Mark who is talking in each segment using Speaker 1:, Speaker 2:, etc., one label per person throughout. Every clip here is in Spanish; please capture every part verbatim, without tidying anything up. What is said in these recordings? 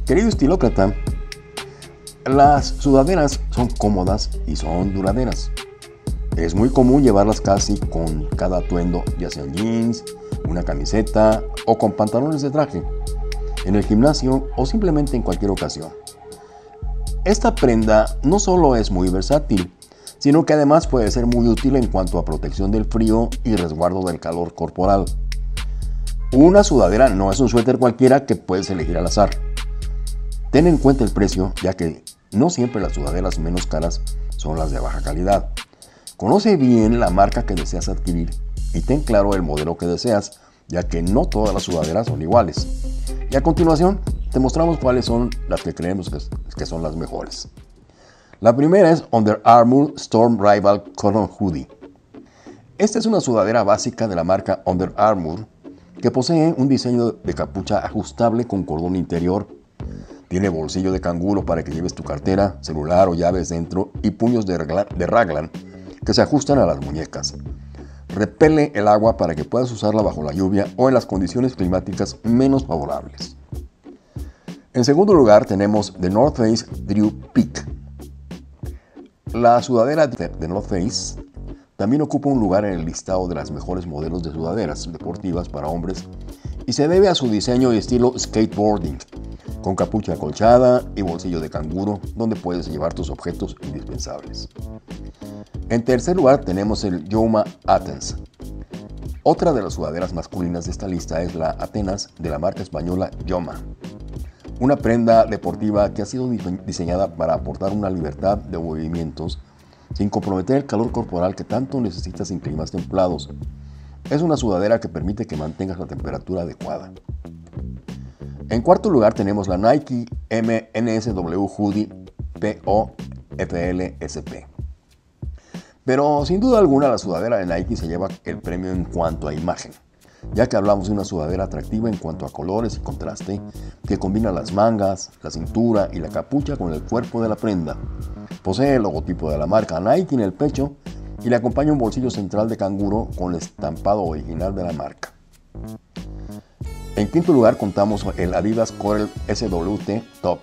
Speaker 1: Querido estilócrata, las sudaderas son cómodas y son duraderas. Es muy común llevarlas casi con cada atuendo, ya sean jeans, una camiseta o con pantalones de traje, en el gimnasio o simplemente en cualquier ocasión. Esta prenda no solo es muy versátil, sino que además puede ser muy útil en cuanto a protección del frío y resguardo del calor corporal. Una sudadera no es un suéter cualquiera que puedes elegir al azar. Ten en cuenta el precio, ya que no siempre las sudaderas menos caras son las de baja calidad. Conoce bien la marca que deseas adquirir y ten claro el modelo que deseas, ya que no todas las sudaderas son iguales. Y a continuación te mostramos cuáles son las que creemos que, que son las mejores. La primera es Under Armour Storm Rival Cotton Hoodie. Esta es una sudadera básica de la marca Under Armour que posee un diseño de capucha ajustable con cordón interior. Tiene bolsillo de canguro para que lleves tu cartera, celular o llaves dentro y puños de raglan que se ajustan a las muñecas. Repele el agua para que puedas usarla bajo la lluvia o en las condiciones climáticas menos favorables. En segundo lugar tenemos The North Face Drew Peak. La sudadera de The North Face también ocupa un lugar en el listado de las mejores modelos de sudaderas deportivas para hombres y se debe a su diseño y estilo skateboarding, con capucha acolchada y bolsillo de canguro donde puedes llevar tus objetos indispensables. En tercer lugar tenemos el Yoma Athens. Otra de las sudaderas masculinas de esta lista es la Atenas de la marca española Yoma. Una prenda deportiva que ha sido diseñada para aportar una libertad de movimientos sin comprometer el calor corporal que tanto necesitas en climas templados. Es una sudadera que permite que mantengas la temperatura adecuada. En cuarto lugar tenemos la Nike M N S W Hoodie P O F L S P. Pero sin duda alguna la sudadera de Nike se lleva el premio en cuanto a imagen, ya que hablamos de una sudadera atractiva en cuanto a colores y contraste, que combina las mangas, la cintura y la capucha con el cuerpo de la prenda. Posee el logotipo de la marca Nike en el pecho y le acompaña un bolsillo central de canguro con el estampado original de la marca. En quinto lugar contamos el Adidas Corel S W T Top.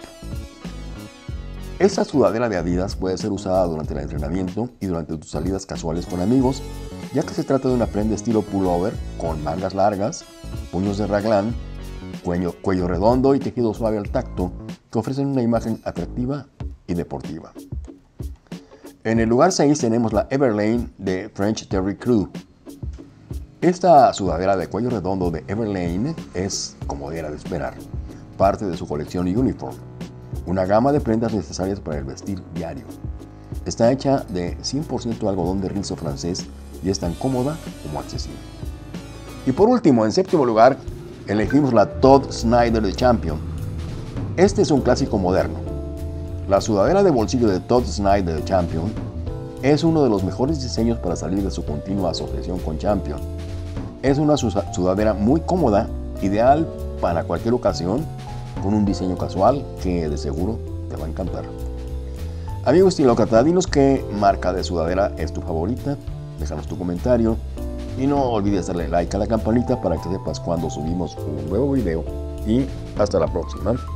Speaker 1: Esta sudadera de Adidas puede ser usada durante el entrenamiento y durante tus salidas casuales con amigos, ya que se trata de una prenda estilo pullover con mangas largas, puños de raglan, cuello, cuello redondo y tejido suave al tacto, que ofrecen una imagen atractiva y deportiva. En el lugar seis tenemos la Everlane de French Terry Crew. Esta sudadera de cuello redondo de Everlane es, como era de esperar, parte de su colección Uniform, una gama de prendas necesarias para el vestir diario. Está hecha de cien por ciento algodón de rizo francés y es tan cómoda como accesible. Y por último, en séptimo lugar, elegimos la Todd Snyder de Champion. Este es un clásico moderno. La sudadera de bolsillo de Todd Snyder de Champion es uno de los mejores diseños para salir de su continua asociación con Champion. Es una sudadera muy cómoda, ideal para cualquier ocasión, con un diseño casual que de seguro te va a encantar. Amigo estilócrata, dinos qué marca de sudadera es tu favorita, déjanos tu comentario y no olvides darle like a la campanita para que sepas cuando subimos un nuevo video y hasta la próxima.